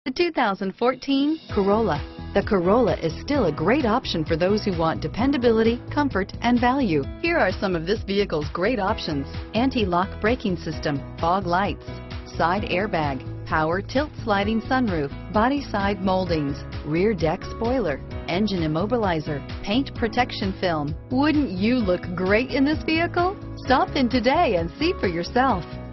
The 2014 Corolla. The Corolla is still a great option for those who want dependability, comfort, and value. Here are some of this vehicle's great options: anti-lock braking system, fog lights, side airbag, power tilt sliding sunroof, body side moldings, rear deck spoiler, engine immobilizer, paint protection film. Wouldn't you look great in this vehicle? Stop in today and see for yourself.